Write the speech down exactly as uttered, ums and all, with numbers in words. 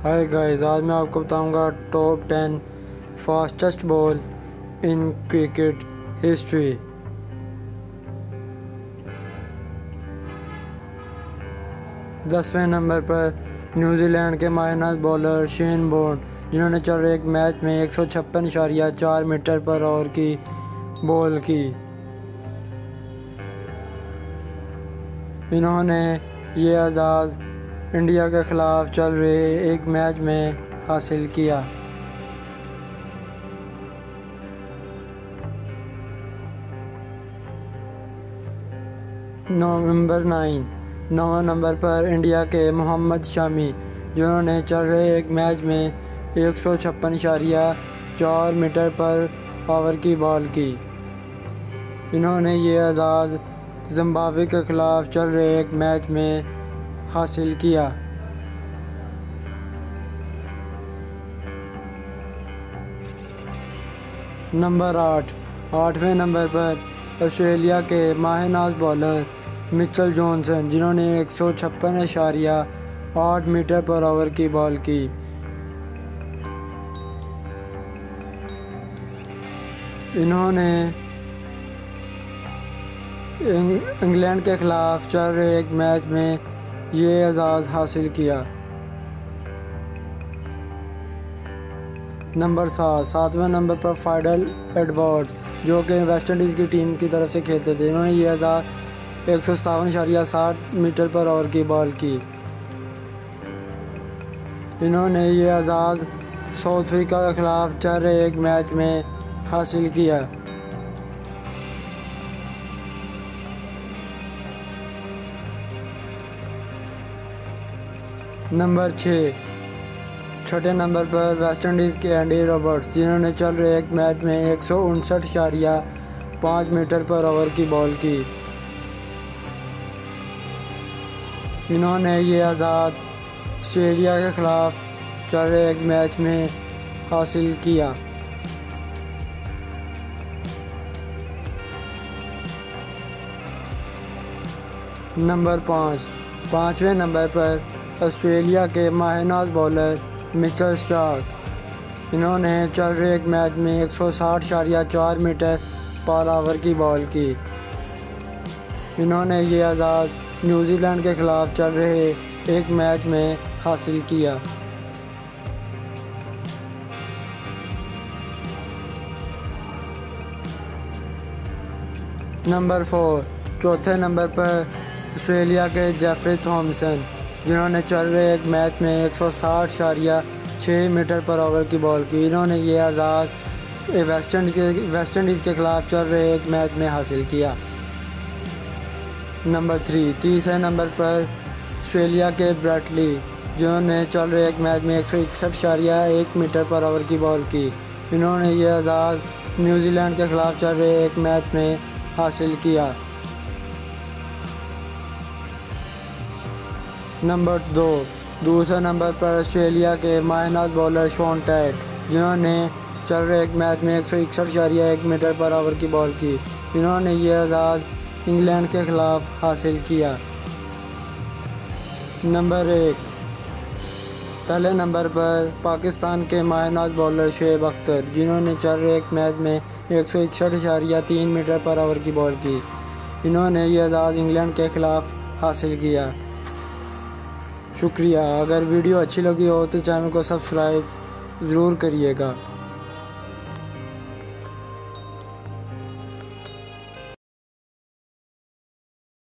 Hi guys, आज मैं आपको बताऊंगा top ten fastest ball in cricket history. दसवें नंबर पर न्यूजीलैंड के माहिरनाज बॉलर शेन वॉर्न, जिन्होंने चल रहे एक मैच में एक सौ छप्पन इशारिया चार मीटर पर ओवर की बॉल की। इन्होंने ये एजाज़ इंडिया के ख़िलाफ़ चल रहे एक मैच में हासिल किया। नंबर नाइन नौवें नंबर पर इंडिया के मोहम्मद शमी, जिन्होंने चल रहे एक मैच में एक सौ छप्पन इशारिया चार मीटर पर ओवर की बॉल की। इन्होंने ये एजाज़ जिम्बाब्वे के ख़िलाफ़ चल रहे एक मैच में हासिल किया। नंबर आठ आठवें नंबर पर ऑस्ट्रेलिया के माहिरनाज बॉलर मिचेल जॉनसन, जिन्होंने एक सौ छप्पन इशारिया आठ मीटर पर ओवर की बॉल की। इन्होंने इंग्लैंड के ख़िलाफ़ चल रहे एक मैच में ये एजाज़ हासिल किया। नंबर सात सातवें नंबर पर फाइडल एडवर्ड्स, जो कि वेस्ट इंडीज़ की टीम की तरफ से खेलते थे, इन्होंने ये एजाज़ एक सौ सतावन इशारिया साठ मीटर पर ओवर की बॉल की। इन्होंने ये एजाज़ साउथ अफ्रीका के ख़िलाफ़ चल रहे एक मैच में हासिल किया। नंबर छः छठे नंबर पर वेस्ट इंडीज़ के एंडी रॉबर्ट्स, जिन्होंने चल रहे एक मैच में एक सौ उनसठ इशारिया पाँच मीटर पर ओवर की बॉल की। इन्होंने ये आज़ाद ऑस्ट्रेलिया के ख़िलाफ़ चल रहे एक मैच में हासिल किया। नंबर पाँच पाँचवें नंबर पर ऑस्ट्रेलिया के माहिरनाज बॉलर मिचेल स्टार्क, इन्होंने चल रहे एक मैच में एक सौ साठ इशारिया चार मीटर पर ओवर की बॉल की। इन्होंने ये एजाज़ न्यूजीलैंड के ख़िलाफ़ चल रहे एक मैच में हासिल किया। नंबर फोर चौथे नंबर पर ऑस्ट्रेलिया के जेफरी थॉमसन, जिन्होंने चल रहे एक मैच में एक सौ साठ इशारिया छः मीटर पर ओवर की बॉल की। इन्होंने ये आज़ाद वेस्ट इंडीज़ के वेस्ट इंडीज़ के ख़िलाफ़ चल रहे एक मैच में हासिल किया। नंबर थ्री तीसरे नंबर पर ऑस्ट्रेलिया के ब्रैडली, जिन्होंने चल रहे एक मैच में एक सौ इकसठ इशारिया एक मीटर पर ओवर की बॉल की। इन्होंने ये आज़ाद न्यूजीलैंड के ख़िलाफ़ चल रहे एक मैच में हासिल किया। नंबर दो दूसरे नंबर पर ऑस्ट्रेलिया के माहिरनाज बॉलर शॉन टैट, जिन्होंने चल रहे एक मैच में एक सौ इकसठ इशारिया एक मीटर पर ओवर की बॉल की। इन्होंने ये एजाज़ इंग्लैंड के ख़िलाफ़ हासिल किया। नंबर एक पहले नंबर पर पाकिस्तान के माहिरनाज बॉलर शुएब अख्तर, जिन्होंने चल रहे एक मैच में एक सौ इकसठ इशारिया तीन मीटर पर ओवर की बॉल की। इन्होंने ये एजाज़ इंग्लैंड के ख़िलाफ़ हासिल किया। शुक्रिया। अगर वीडियो अच्छी लगी हो तो चैनल को सब्सक्राइब ज़रूर करिएगा।